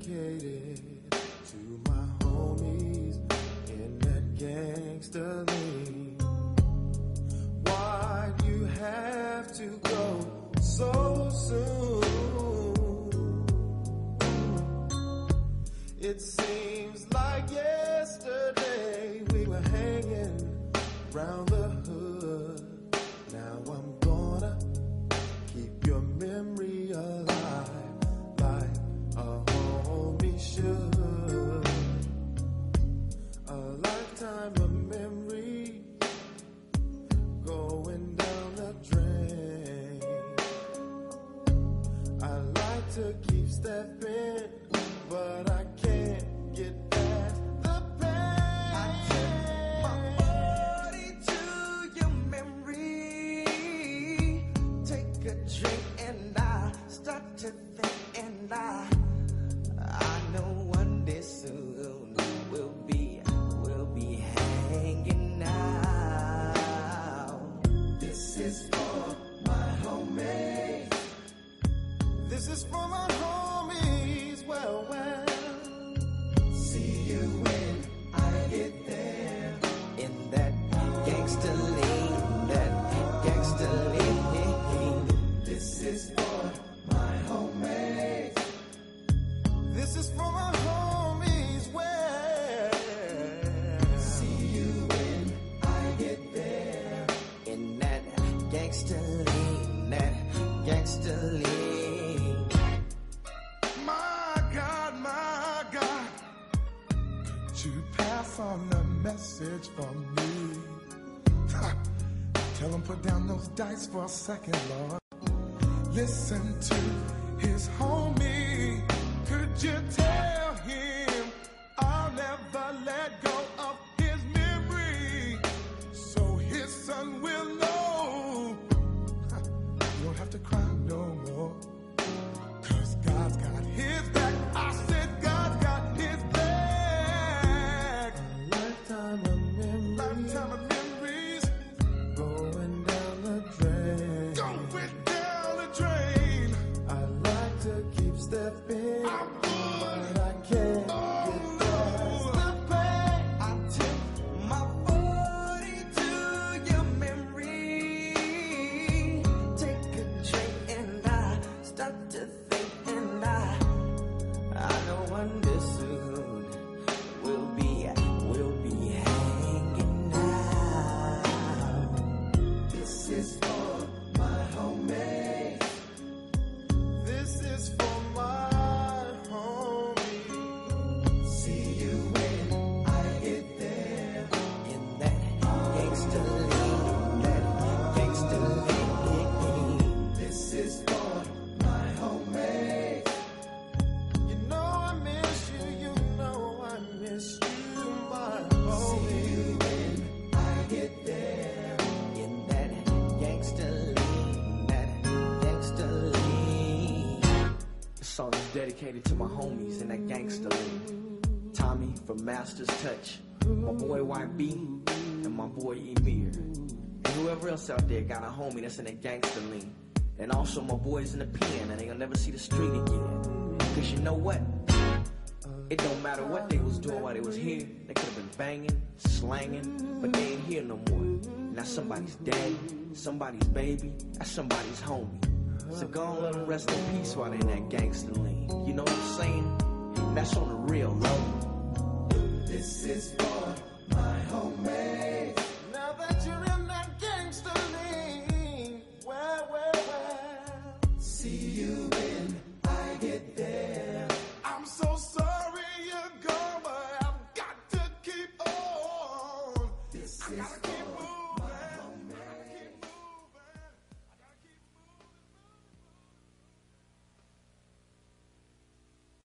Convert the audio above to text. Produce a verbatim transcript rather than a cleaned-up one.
dedicated to my homies in that gangster lean. Why'd you have to go so soon? It seems like yesterday we were hanging round the hood. Now I'm gonna keep your memory alive like a homie should. A lifetime of memory going down the drain. I like to keep stepping, but I can't get past the pain. I take my body to your memory. Take a drink and I start to think, and I I know one day soon we'll be we'll be hanging out. This is for my homies. This is for my homies. Well, well. See you when I get there. In that gangster lean, that gangster lean. This is for my homies. This is for my homies. Well, see you when I get there. In that gangster lean, that gangster lean. My God, my God, could you pass on the message for me? Ha. Tell him put down those dice for a second, Lord. Listen to his homie. Could you tell him I'll never let go of his memory, so his son will know? Ha. You don't have to cry no more, 'cause God's got his back. I said God's got his back. A lifetime of memories, lifetime of memories going down the drain. Going down the drain. I like to keep stepping, I but I can't get past the pain. I take my body to your memory. Take a drink and I start to think, and I I know one day soon we'll be we'll be hanging out. This is for my homies. This is for my homies. See you when I get there. In that gangster lean, that gangster lean. This is for my homies. You know I miss you, you know I miss you, my homie. See you when I get there. In that gangster lean, that gangster lean. This song is dedicated to my homies in that gangster lean. Tommy from Master's Touch, my boy Y B, and my boy Emir. And whoever else out there got a homie that's in that gangster lean. And also my boys in the pen, and they gonna never see the street again. 'Cause you know what? It don't matter what they was doing while they was here. They could have been banging, slanging, but they ain't here no more. Now somebody's daddy, somebody's baby, that's somebody's homie. So go and let them rest in peace while they in that gangster lean. You know what I'm saying? That's on the real low. This is for my homies. Now that you're in that gangster lean, well, well, well. See you when I get there. I'm so sorry you're gone, but I've got to keep on. This is for